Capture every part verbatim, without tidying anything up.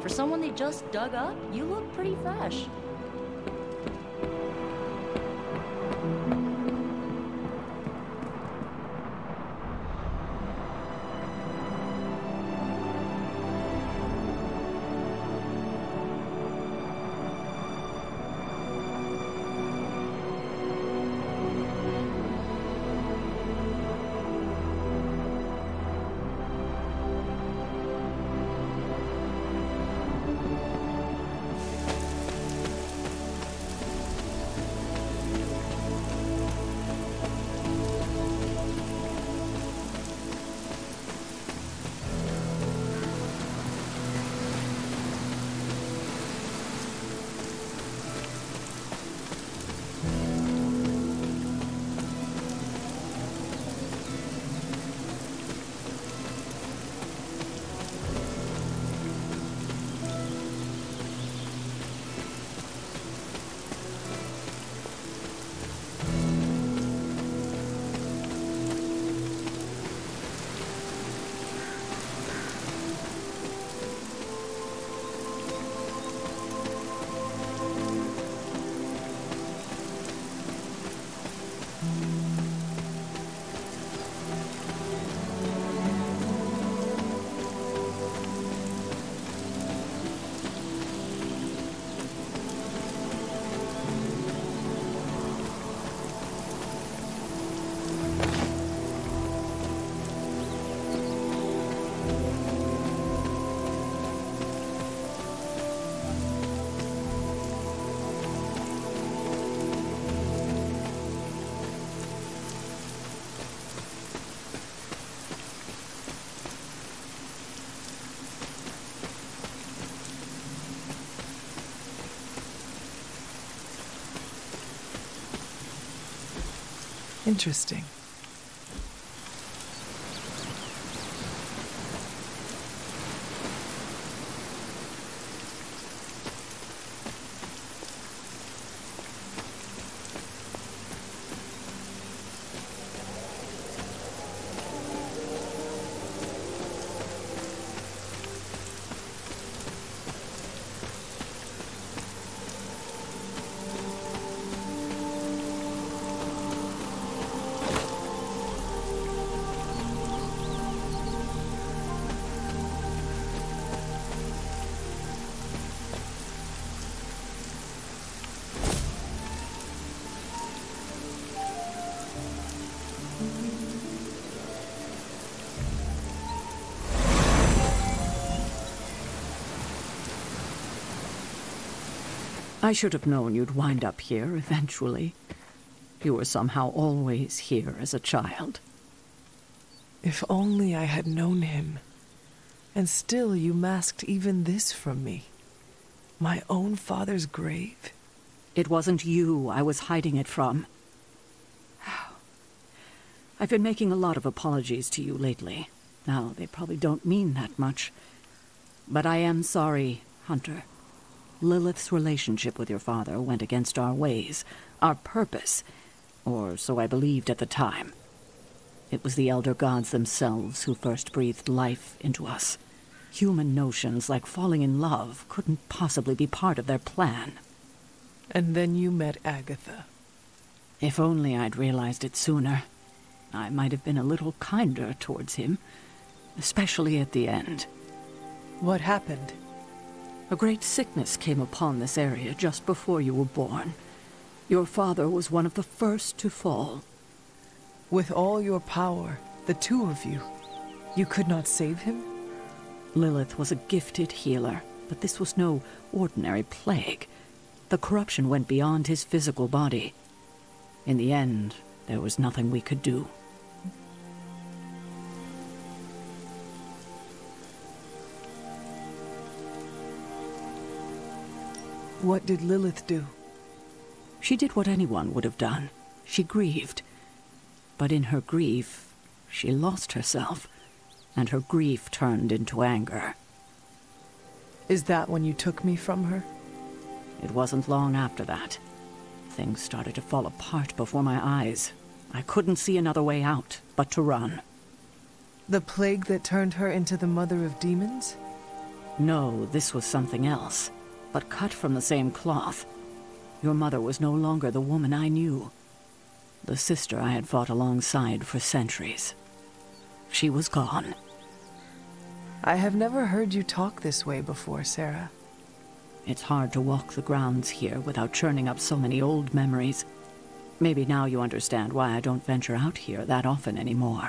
For someone they just dug up, you look pretty fresh. Interesting. I should have known you'd wind up here eventually. You were somehow always here as a child. If only I had known him. And still you masked even this from me. My own father's grave. It wasn't you I was hiding it from. I've been making a lot of apologies to you lately. Now, they probably don't mean that much. But I am sorry, Hunter. Lilith's relationship with your father went against our ways, our purpose, or so I believed at the time. It was the Elder Gods themselves who first breathed life into us. Human notions like falling in love couldn't possibly be part of their plan. And then you met Agatha. If only I'd realized it sooner. I might have been a little kinder towards him, especially at the end. What happened? A great sickness came upon this area just before you were born. Your father was one of the first to fall. With all your power, the two of you, you could not save him? Lilith was a gifted healer, but this was no ordinary plague. The corruption went beyond his physical body. In the end, there was nothing we could do. What did Lilith do? She did what anyone would have done. She grieved. But in her grief, she lost herself, and her grief turned into anger. Is that when you took me from her? It wasn't long after that. Things started to fall apart before my eyes. I couldn't see another way out, but to run. The plague that turned her into the mother of demons? No, this was something else, but cut from the same cloth. Your mother was no longer the woman I knew. The sister I had fought alongside for centuries. She was gone. I have never heard you talk this way before, Sarah. It's hard to walk the grounds here without churning up so many old memories. Maybe now you understand why I don't venture out here that often anymore.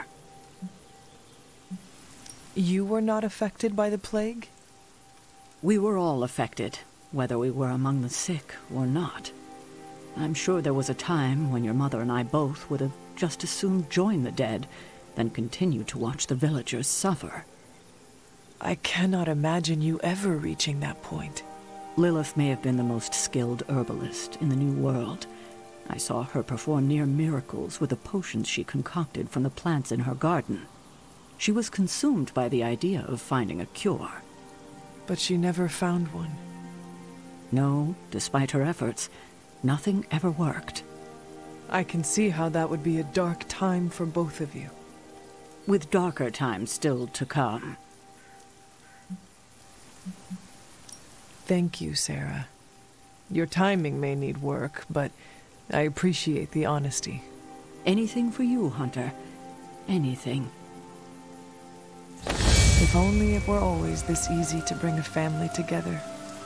You were not affected by the plague? We were all affected, whether we were among the sick or not. I'm sure there was a time when your mother and I both would have just as soon joined the dead than continue to watch the villagers suffer. I cannot imagine you ever reaching that point. Lilith may have been the most skilled herbalist in the New World. I saw her perform near miracles with the potions she concocted from the plants in her garden. She was consumed by the idea of finding a cure. But she never found one. No, despite her efforts, nothing ever worked. I can see how that would be a dark time for both of you. With darker times still to come. Thank you, Sarah. Your timing may need work, but I appreciate the honesty. Anything for you, Hunter. Anything. If only it were always this easy to bring a family together.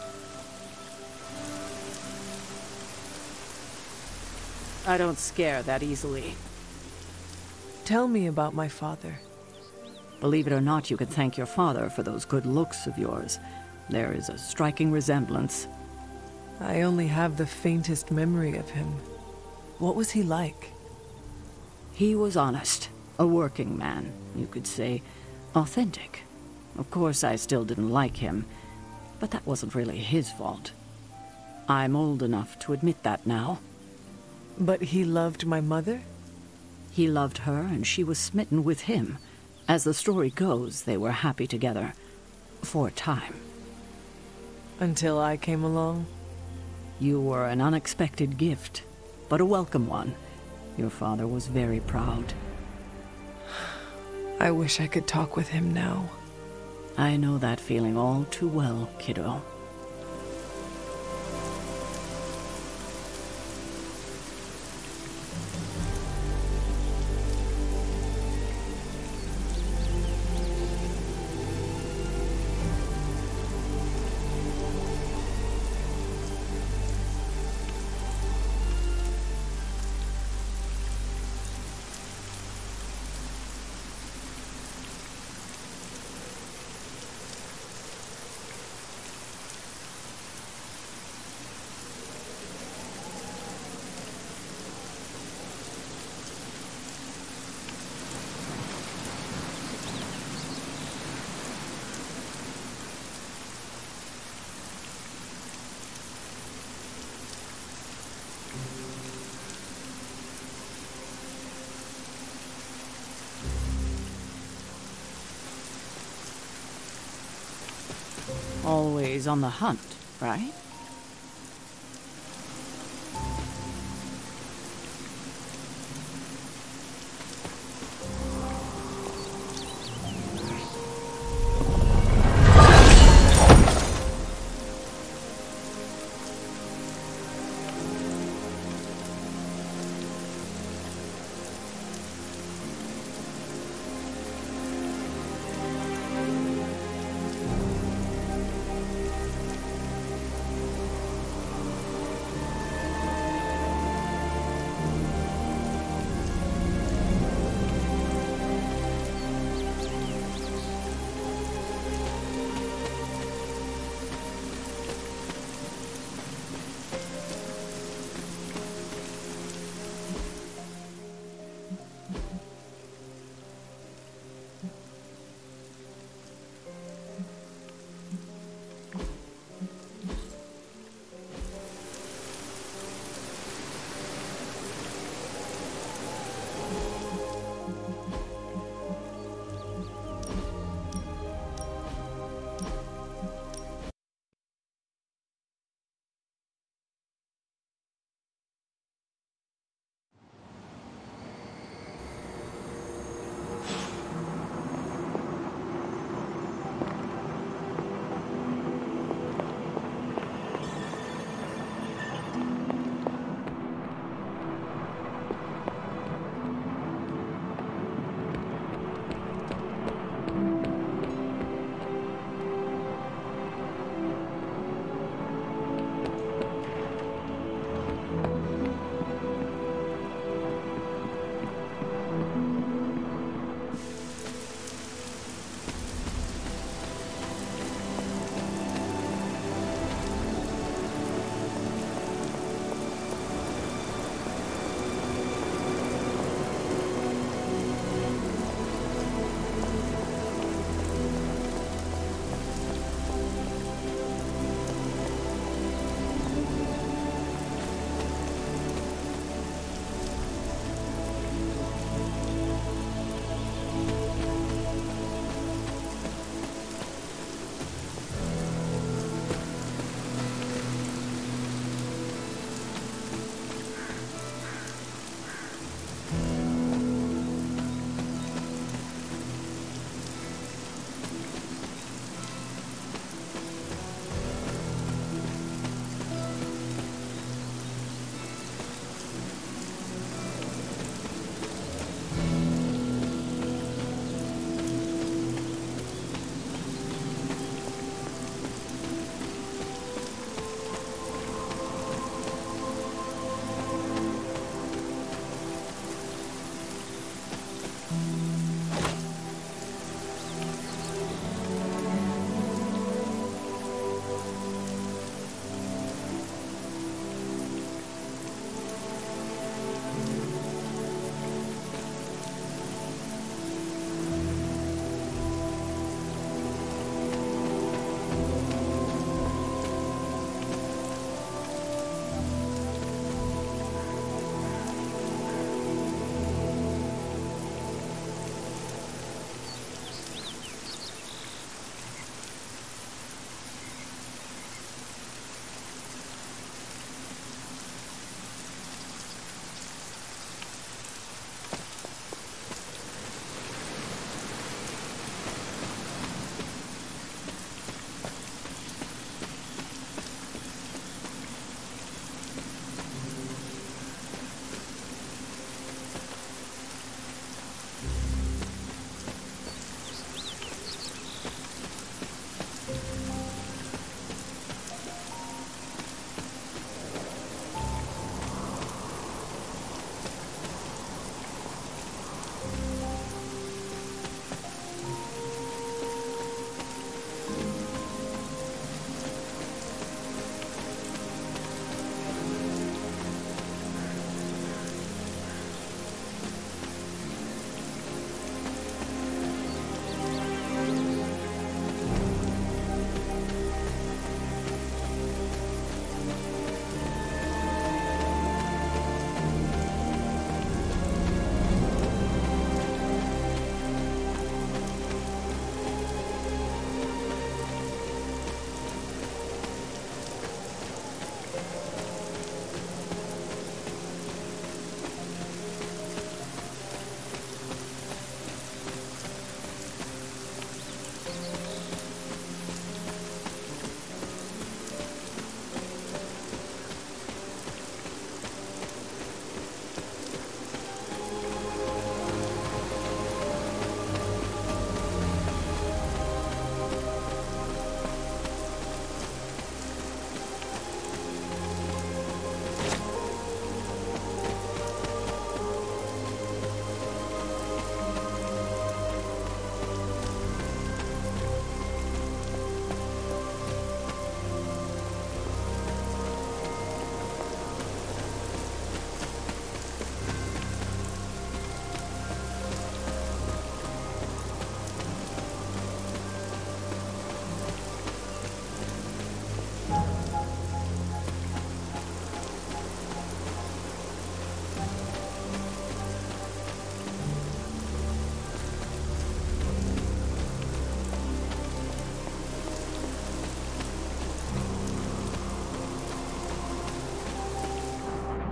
I don't scare that easily. Tell me about my father. Believe it or not, you could thank your father for those good looks of yours. There is a striking resemblance. I only have the faintest memory of him. What was he like? He was honest. A working man, you could say. Authentic. Of course, I still didn't like him, but that wasn't really his fault. I'm old enough to admit that now. But he loved my mother? He loved her, and she was smitten with him. As the story goes, they were happy together. For a time. Until I came along? You were an unexpected gift, but a welcome one. Your father was very proud. I wish I could talk with him now. I know that feeling all too well, kiddo. Always on the hunt, right?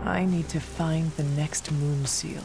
I need to find the next moon seal.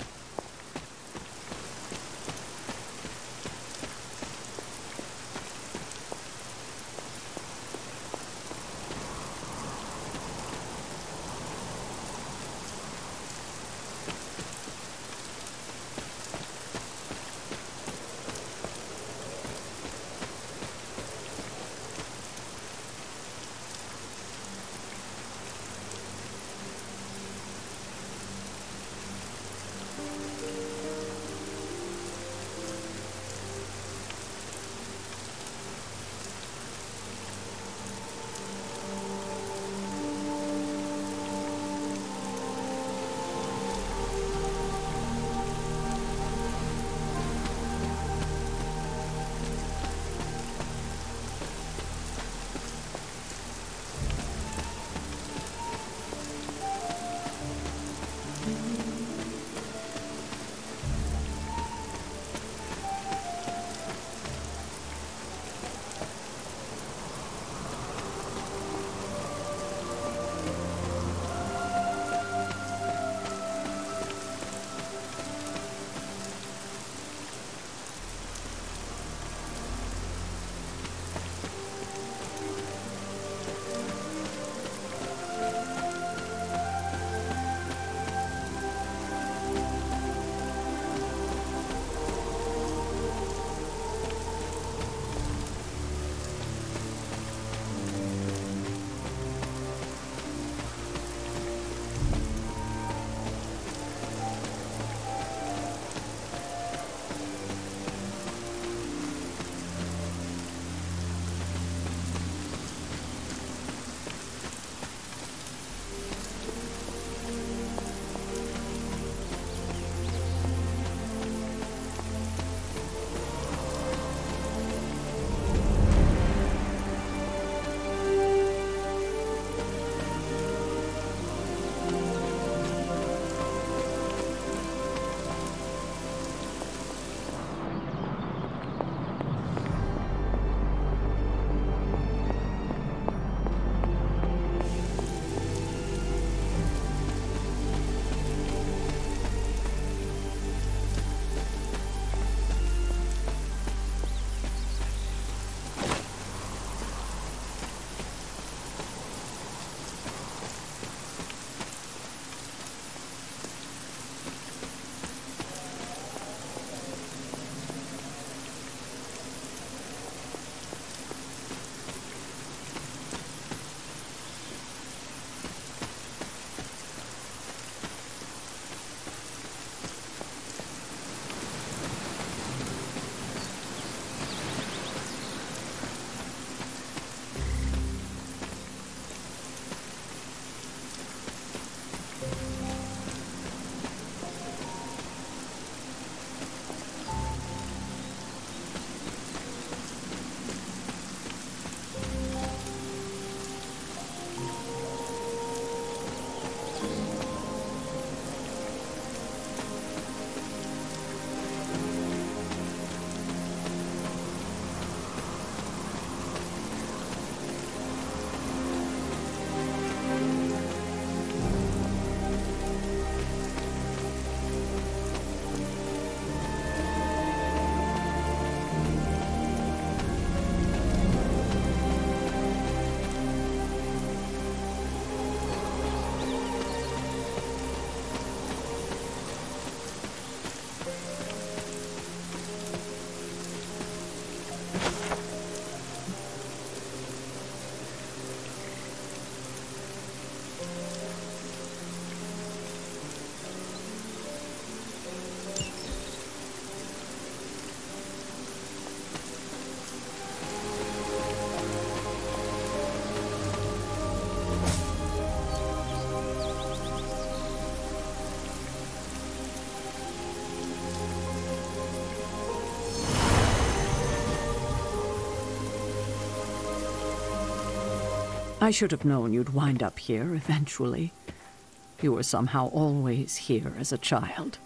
I should have known you'd wind up here eventually. You were somehow always here as a child.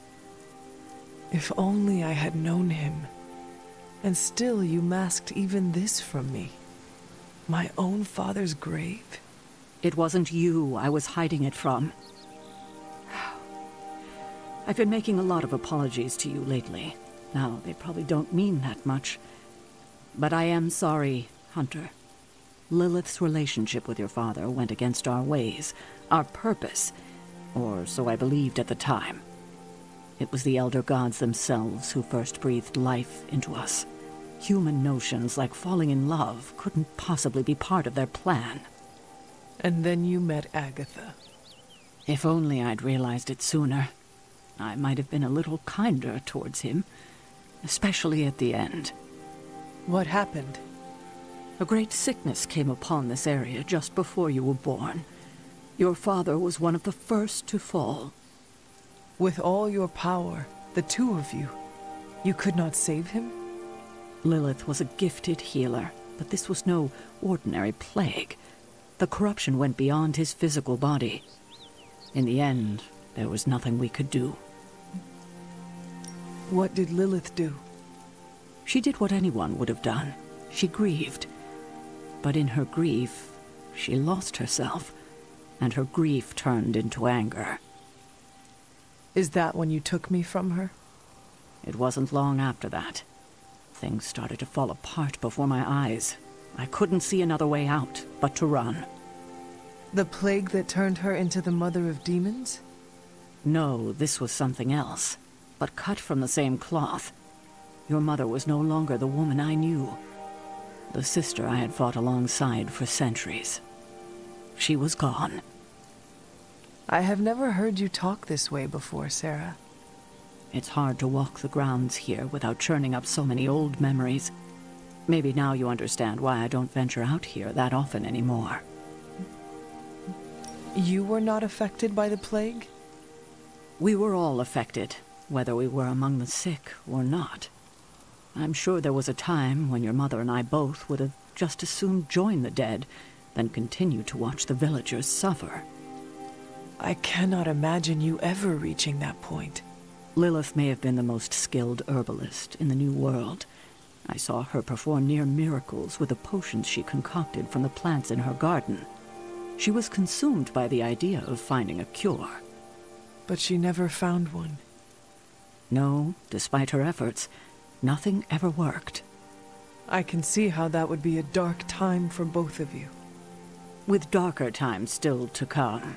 If only I had known him. And still you masked even this from me. My own father's grave. It wasn't you I was hiding it from. I've been making a lot of apologies to you lately. Now, they probably don't mean that much. But I am sorry, Hunter. Lilith's relationship with your father went against our ways, our purpose, or so I believed at the time. It was the Elder Gods themselves who first breathed life into us. Human notions like falling in love couldn't possibly be part of their plan. And then you met Agatha. If only I'd realized it sooner. I might have been a little kinder towards him, especially at the end. What happened? A great sickness came upon this area just before you were born. Your father was one of the first to fall. With all your power, the two of you, you could not save him? Lilith was a gifted healer, but this was no ordinary plague. The corruption went beyond his physical body. In the end, there was nothing we could do. What did Lilith do? She did what anyone would have done. She grieved. But in her grief, she lost herself, and her grief turned into anger. Is that when you took me from her? It wasn't long after that. Things started to fall apart before my eyes. I couldn't see another way out but to run. The plague that turned her into the mother of demons? No, this was something else, but cut from the same cloth. Your mother was no longer the woman I knew, the sister I had fought alongside for centuries. She was gone. I have never heard you talk this way before, Sarah. It's hard to walk the grounds here without churning up so many old memories. Maybe now you understand why I don't venture out here that often anymore. You were not affected by the plague? We were all affected, whether we were among the sick or not. I'm sure there was a time when your mother and I both would have just as soon joined the dead than continue to watch the villagers suffer. I cannot imagine you ever reaching that point. Lilith may have been the most skilled herbalist in the New World. I saw her perform near miracles with the potions she concocted from the plants in her garden. She was consumed by the idea of finding a cure. But she never found one. No, despite her efforts, nothing ever worked. I can see how that would be a dark time for both of you. With darker times still to come.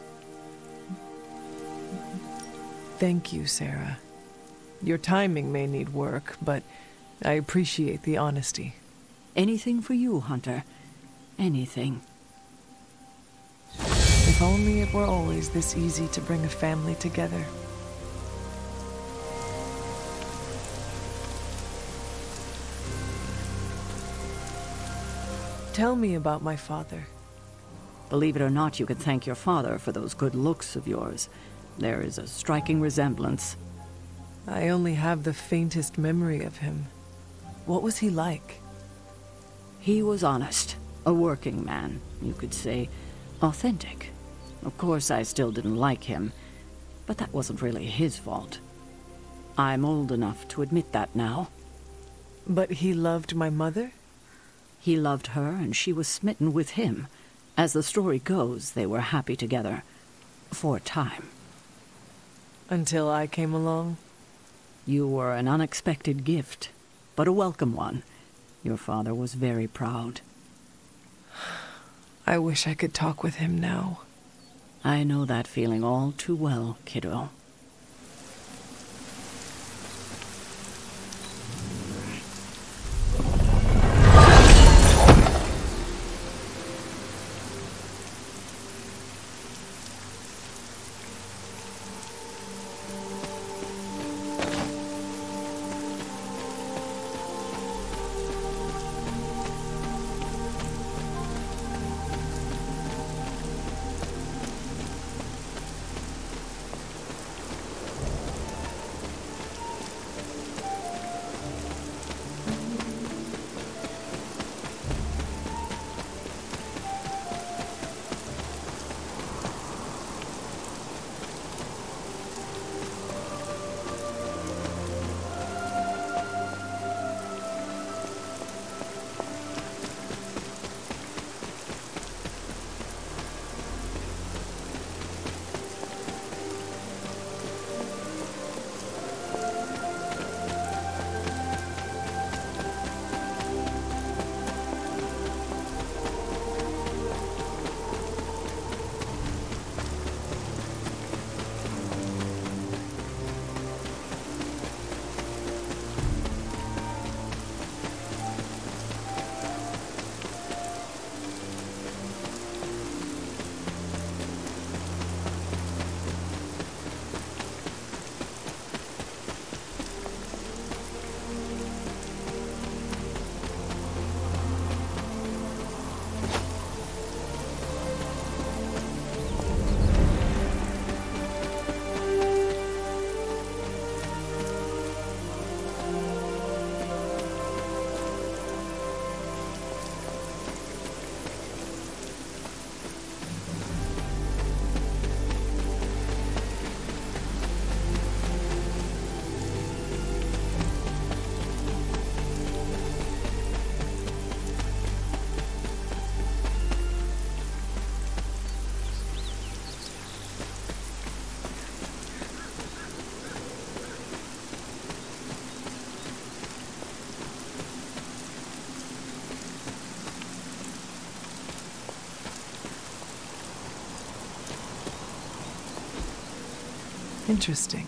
Thank you, Sarah. Your timing may need work, but I appreciate the honesty. Anything for you, Hunter. Anything. If only it were always this easy to bring a family together. Tell me about my father. Believe it or not, you could thank your father for those good looks of yours. There is a striking resemblance. I only have the faintest memory of him. What was he like? He was honest. A working man, you could say. Authentic. Of course, I still didn't like him, but that wasn't really his fault. I'm old enough to admit that now. But he loved my mother? He loved her, and she was smitten with him. As the story goes, they were happy together. For a time. Until I came along? You were an unexpected gift, but a welcome one. Your father was very proud. I wish I could talk with him now. I know that feeling all too well, kiddo. Interesting.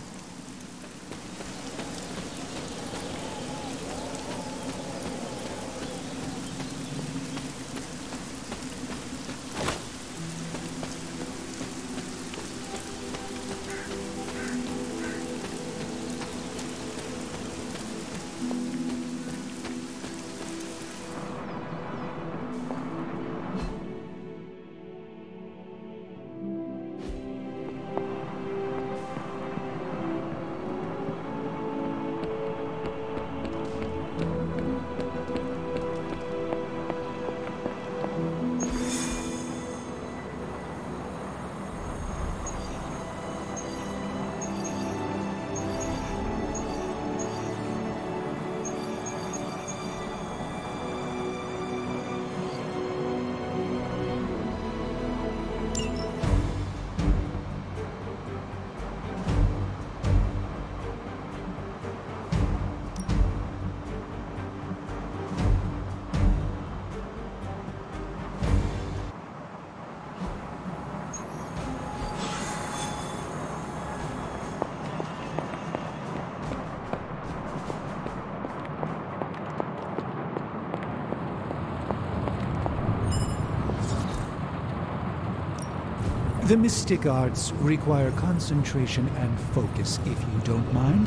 The mystic arts require concentration and focus, if you don't mind.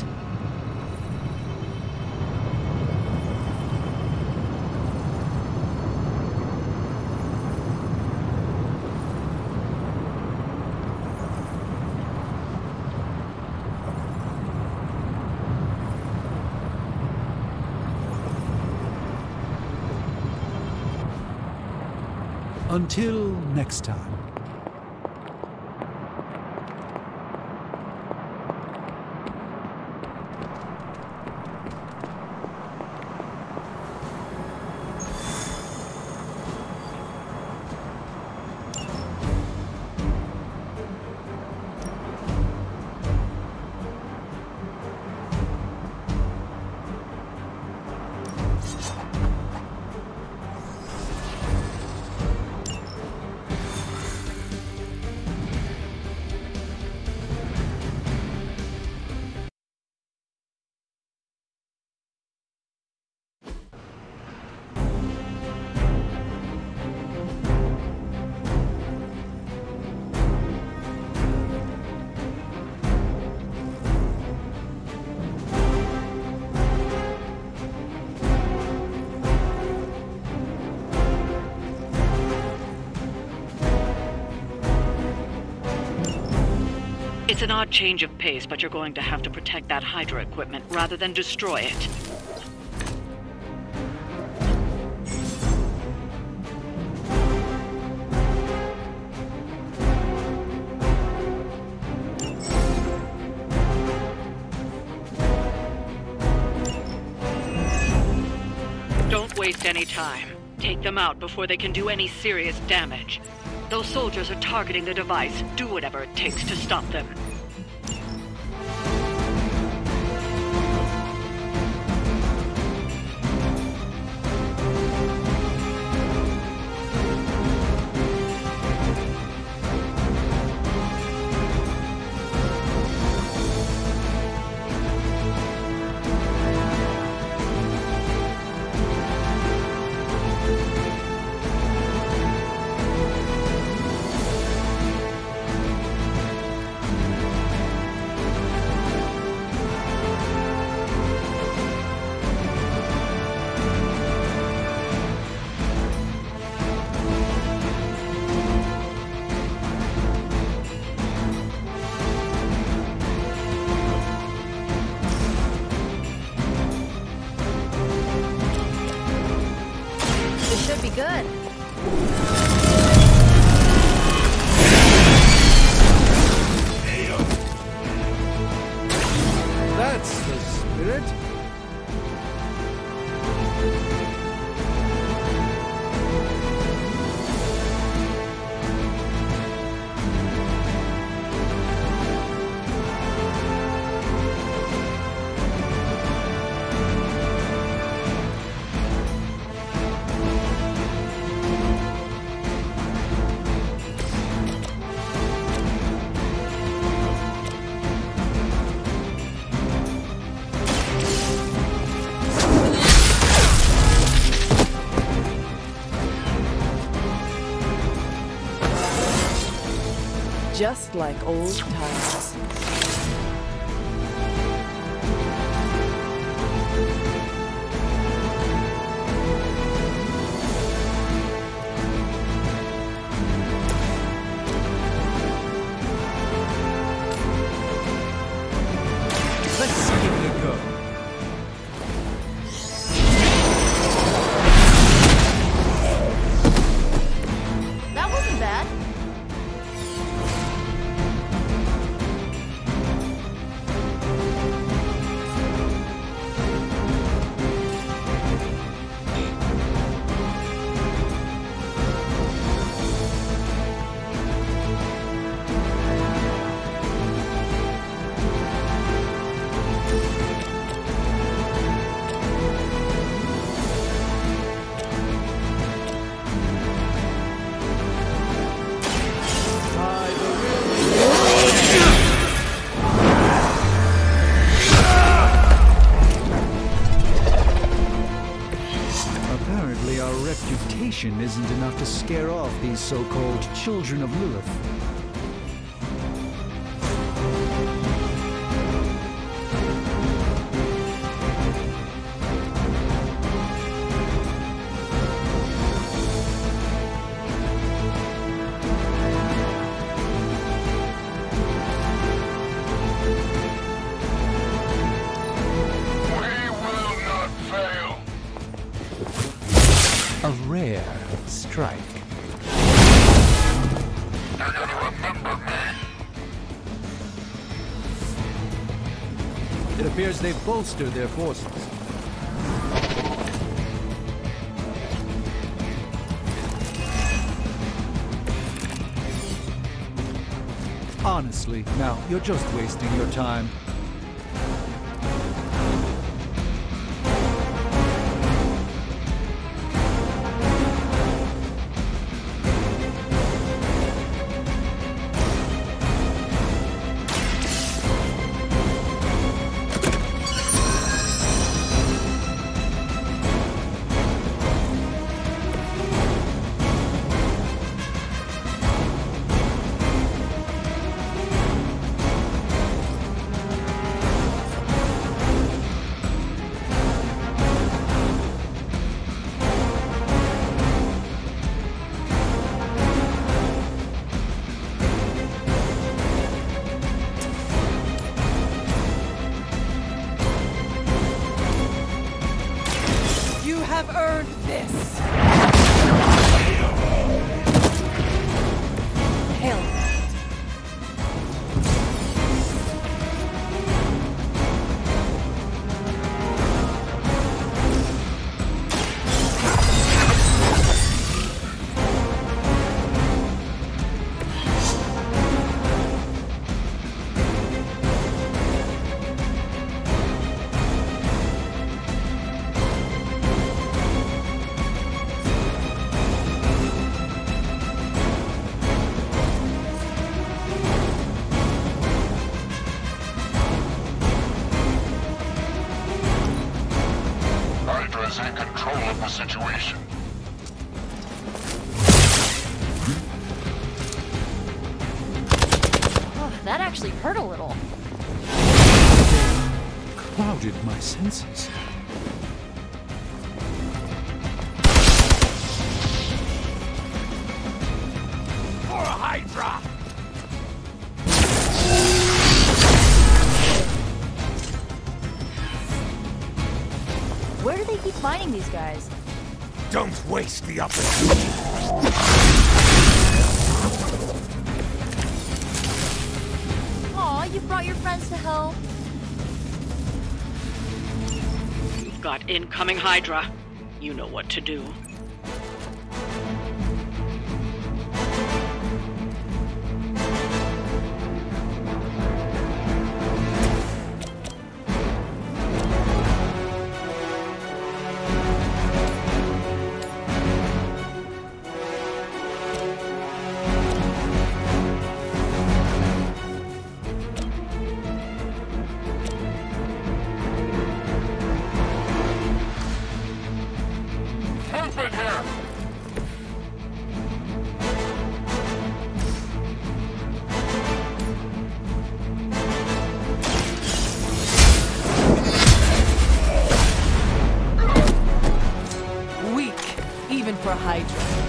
Until next time. It's an odd change of pace, but you're going to have to protect that Hydra equipment rather than destroy it. Don't waste any time. Take them out before they can do any serious damage. Those soldiers are targeting the device. Do whatever it takes to stop them. Should be good. That's the spirit. just like old times. Let's give it a go. That wasn't bad. Apparently our reputation isn't enough to scare off these so-called children of Lilith. A rare strike. You're gonna remember me. It appears they've bolstered their forces. Honestly, now, you're just wasting your time. You have earned this! Hell. Hydra's in control of the situation. Oh, that actually hurt a little. Clouded my senses. For a Hydra! Where do they keep finding these guys? Don't waste the opportunity. Aw, you brought your friends to help. You've got incoming Hydra. You know what to do. Move it! Hydra.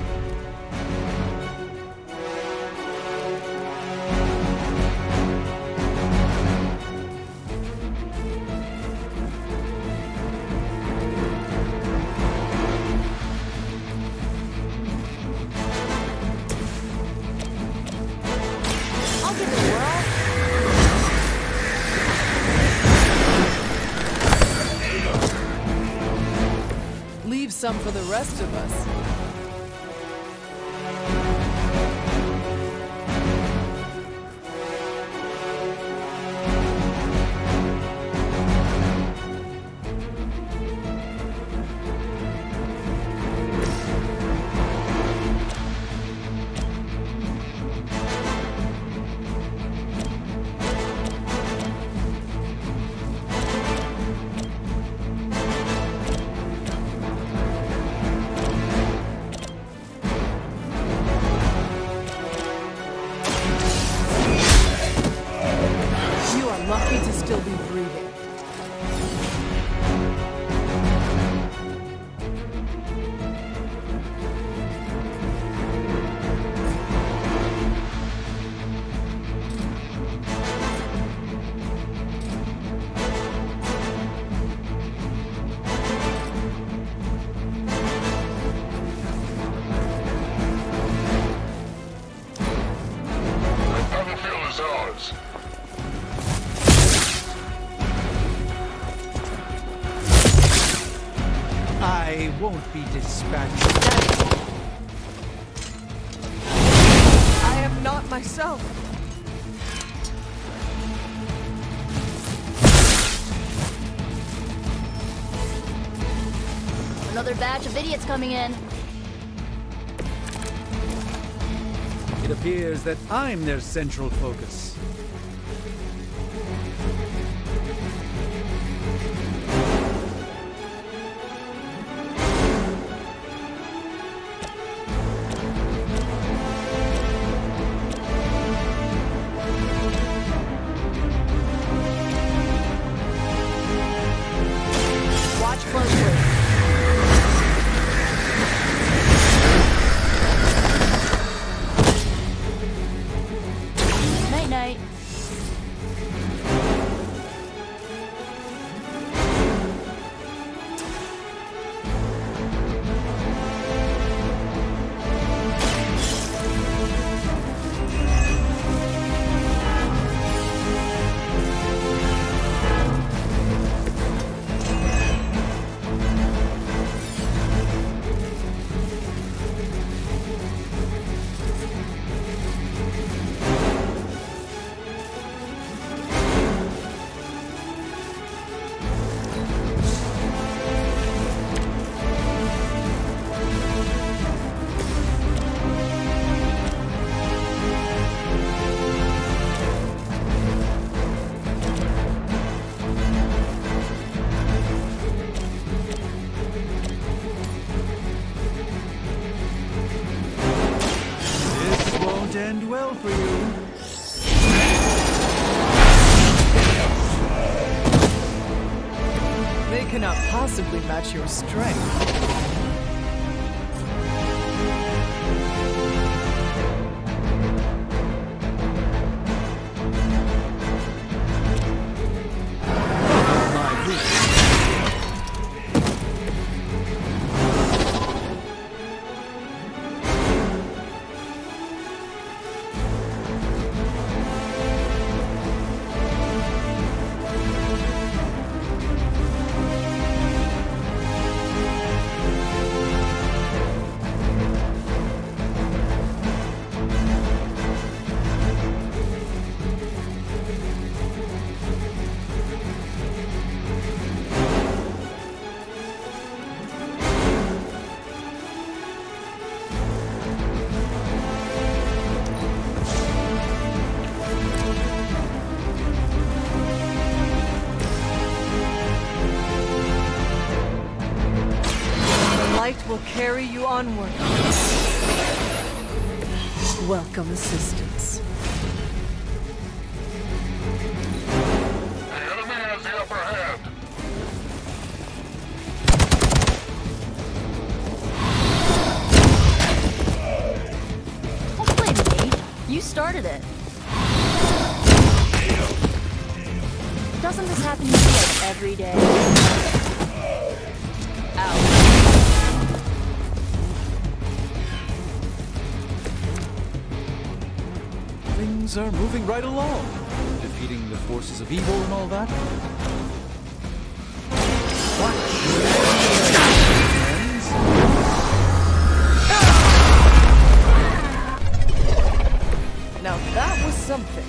I'll give it a whirl. Leave some for the rest of us. Lucky to still be breathing. The battlefield is ours. I won't be dispatched. I am not myself. Another batch of idiots coming in. It appears that I'm their central focus. Watch closely. Night night. This won't end well for you. They cannot possibly match your strength. My boots. Light will carry you onward. Welcome assistance. The enemy has the upper hand. started it. Doesn't this happen to you like every day? Ow. Things are moving right along. Defeating the forces of evil and all that. Now that was something.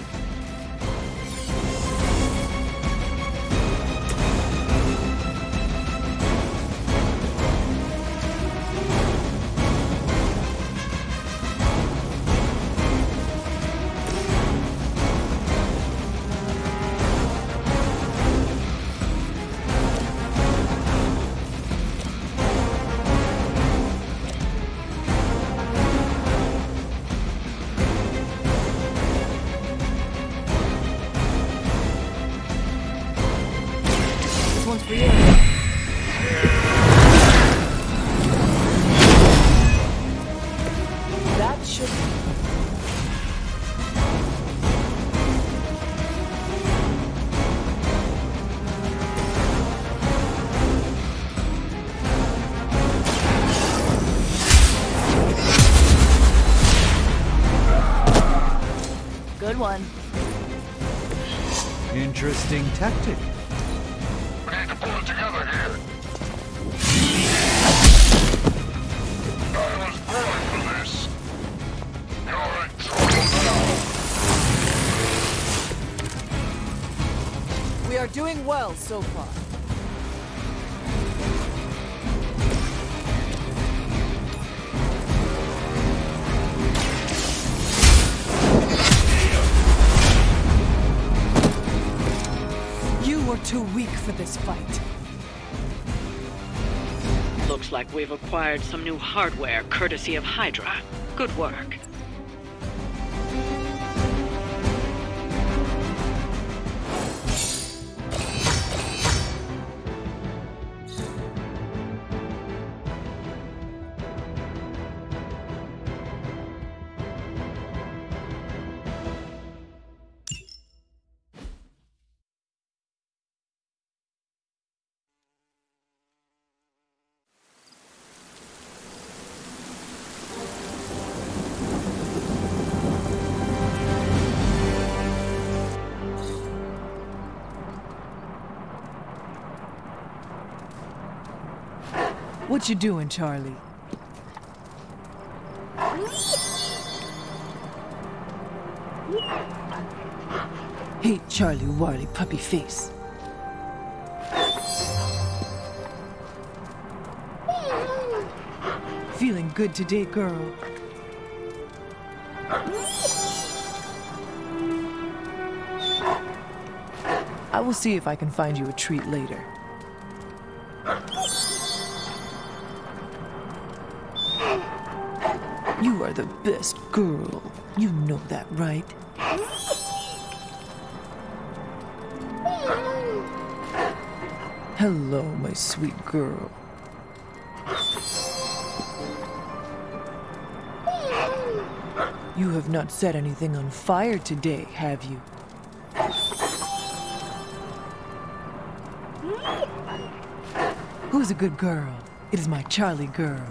For you. That should Good one. Interesting tactic. We need to pull it together here. I was born for this. You're in trouble now. We are doing well so far. You are too weak for this fight. Looks like we've acquired some new hardware courtesy of Hydra. Good work. What you doing, Charlie? Hey, Charlie Warley puppy face. Feeling good today, girl? I will see if I can find you a treat later. You are the best girl. You know that, right? Hello, my sweet girl. You have not set anything on fire today, have you? Who's a good girl? It is my Charlie girl.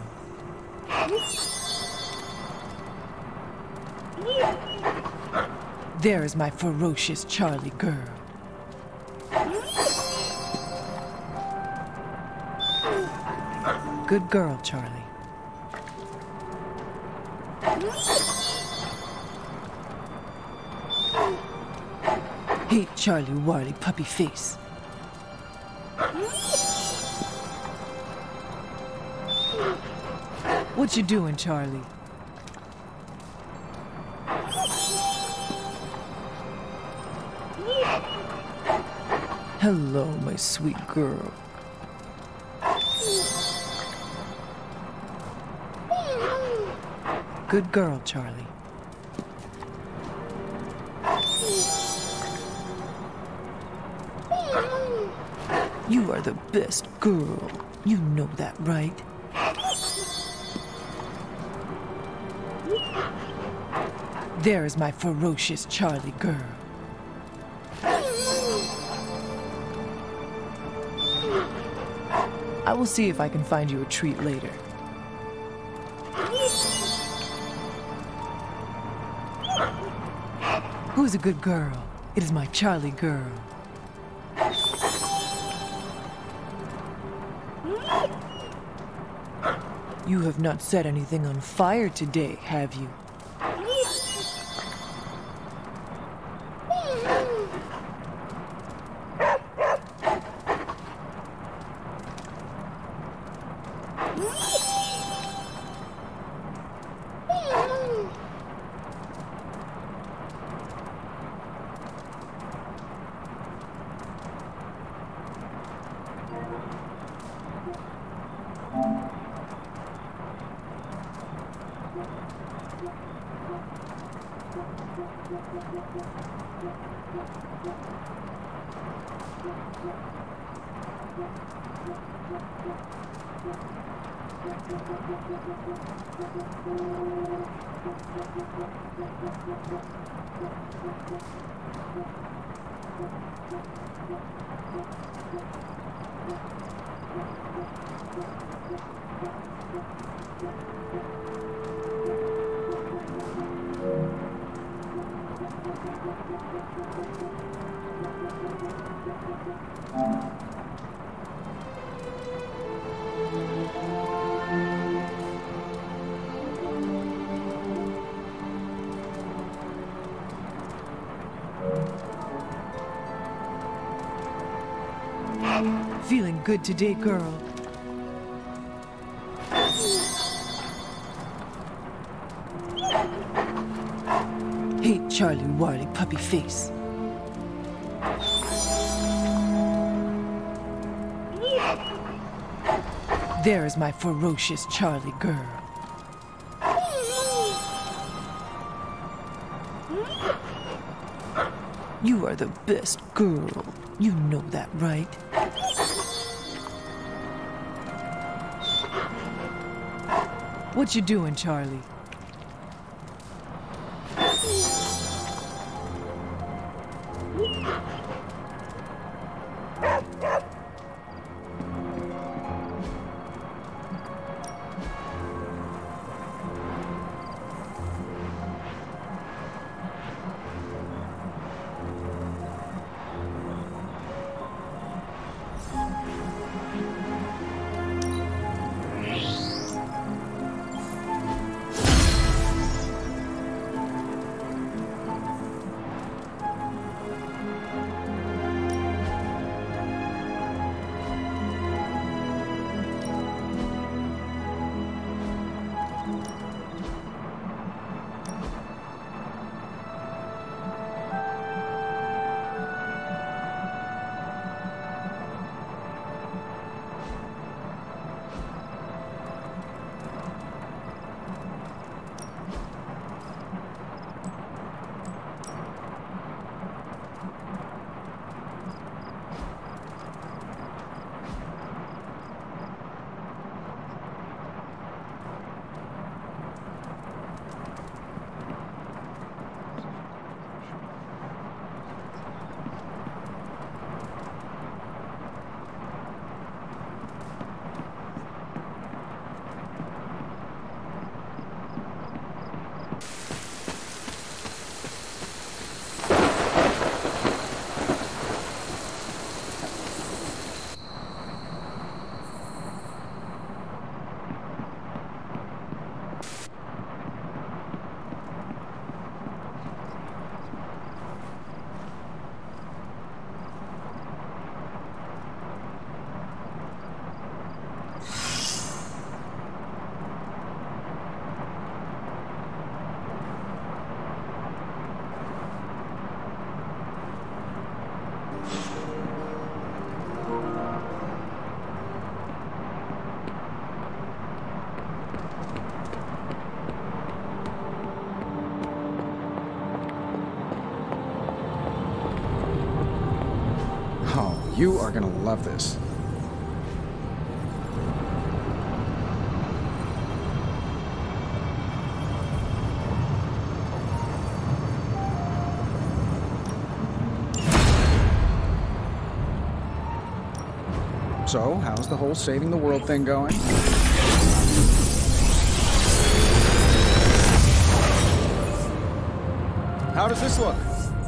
There is my ferocious Charlie girl. Good girl, Charlie. Hey, Charlie Warley puppy face. What you doing, Charlie? Hello, my sweet girl. Good girl, Charlie. You are the best girl. You know that, right? There is my ferocious Charlie girl. I will see if I can find you a treat later. Who's a good girl? It is my Charlie girl. You have not set anything on fire today, have you? Feeling good today, girl? Hey, Charlie Warley puppy face. There is my ferocious Charlie girl. You are the best girl. You know that, right? What you doing, Charlie? You are gonna love this. So, how's the whole saving the world thing going? How does this look?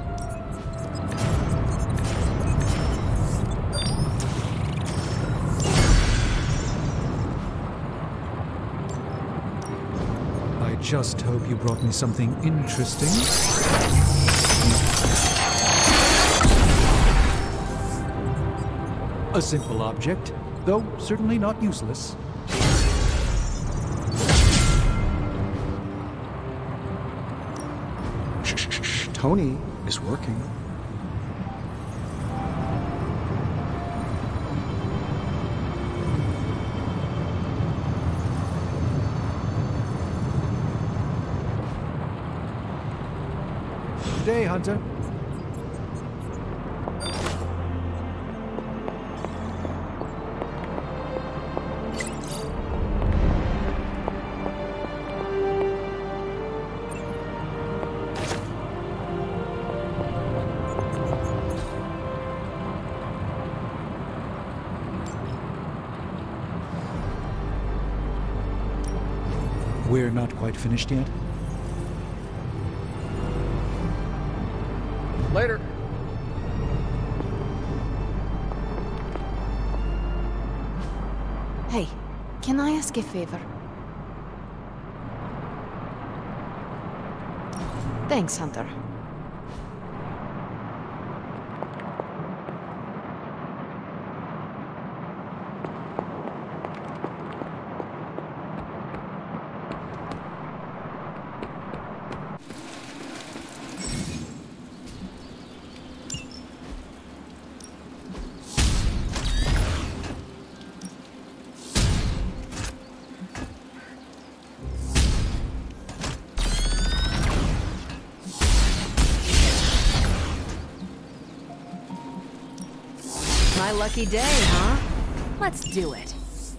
I just hope you brought me something interesting. A simple object, though certainly not useless. Shh, shh, shh. Tony is working. Good day, Hunter. We're not quite finished yet. Later. Hey, can I ask a favor? Thanks, Hunter. My lucky day, huh? Let's do it.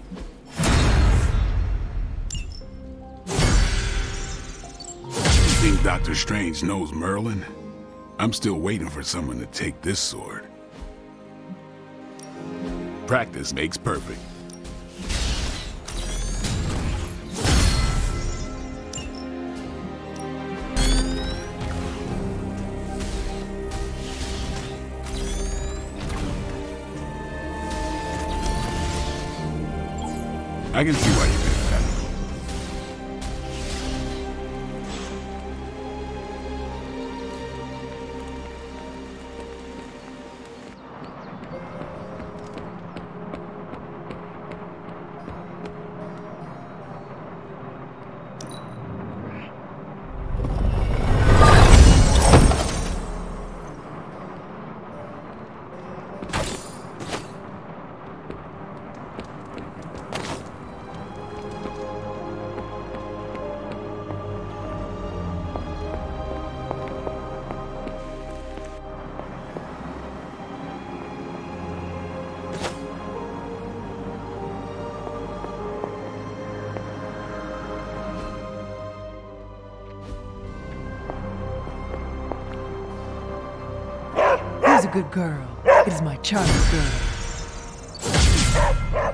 Think Doctor Strange knows Merlin? I'm still waiting for someone to take this sword. Practice makes perfect. I can see why you picked that. Who's a good girl? It is my charming girl.